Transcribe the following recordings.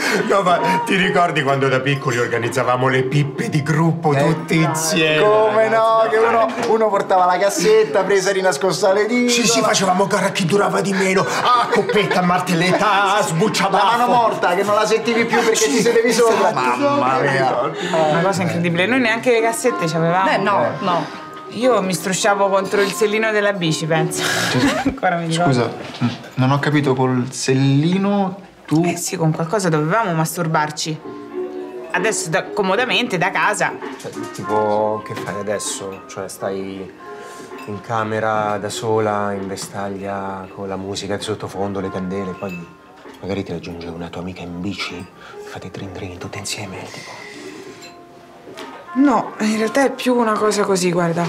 No, ma ti ricordi quando da piccoli organizzavamo le pippe di gruppo tutti insieme? Come ragazzi, no? Che uno portava la cassetta presa di nascosta le dita. Sì, facevamo gara a chi durava di meno. Ah, coppetta, martelletta, sbucciabaffo. La mano morta che non la sentivi più perché ti sedevi sopra. Mamma mia. Una cosa incredibile. Noi neanche le cassette ci avevamo. Beh, no. Io mi strusciavo contro il sellino della bici, penso. Ancora mi ricordo. Scusa, non ho capito, col sellino tu... Sì, con qualcosa dovevamo masturbarci. Adesso comodamente da casa. Cioè, tipo, che fai adesso? Cioè, stai in camera da sola, in vestaglia, con la musica di sottofondo, le candele, poi magari ti raggiunge una tua amica in bici, fate trin trin tutte insieme, tipo. No, in realtà è più una cosa così, guarda.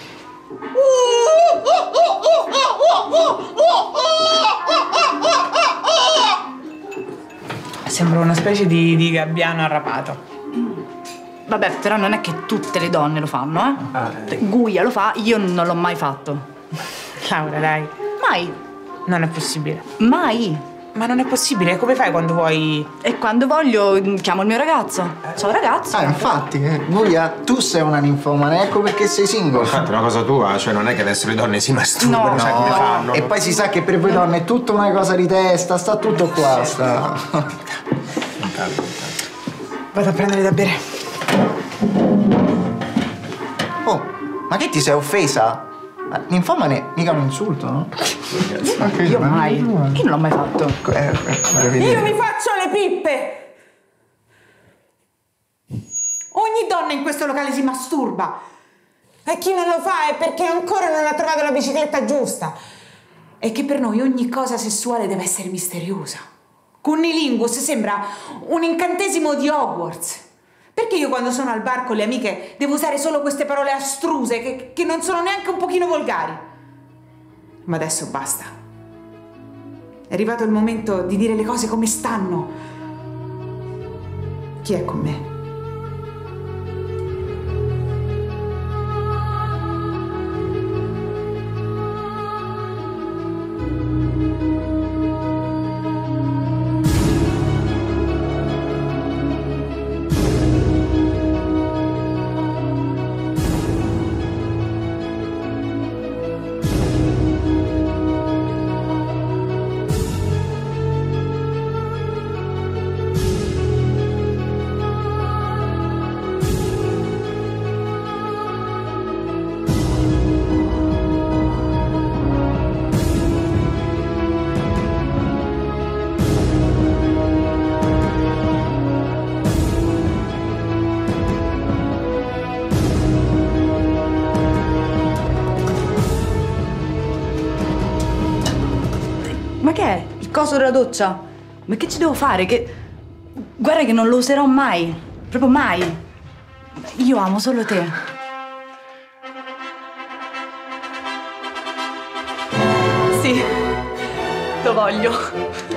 Sembra una specie di gabbiano arrapato. Vabbè, però non è che tutte le donne lo fanno, eh? Guia lo fa, io non l'ho mai fatto. Laura, dai. Mai. Non è possibile. Mai. Ma non è possibile, come fai quando vuoi? E quando voglio chiamo il mio ragazzo. Ciao ragazzo. Infatti, Guia, tu sei una ninfomane, ecco perché sei single. Infatti è una cosa tua, cioè non è che adesso le donne si masturbano, sai come fanno? E poi si sa che per voi donne è tutta una cosa di testa, sta tutto qua, sta. Vado a prendere da bere. Oh, ma che ti sei offesa? Ninfomane mica un insulto, no? Io mai. Io non l'ho mai fatto. Io mi faccio le pippe! Ogni donna in questo locale si masturba. E chi non lo fa è perché ancora non ha trovato la bicicletta giusta. E che per noi ogni cosa sessuale deve essere misteriosa. Cunnilingus sembra un incantesimo di Hogwarts. Perché io quando sono al bar con le amiche devo usare solo queste parole astruse che non sono neanche un pochino volgari? Ma adesso basta. È arrivato il momento di dire le cose come stanno. Chi è con me? Ma che è? Il coso della doccia? Ma che ci devo fare? Guarda che non lo userò mai. Proprio mai. Io amo solo te. Sì, lo voglio.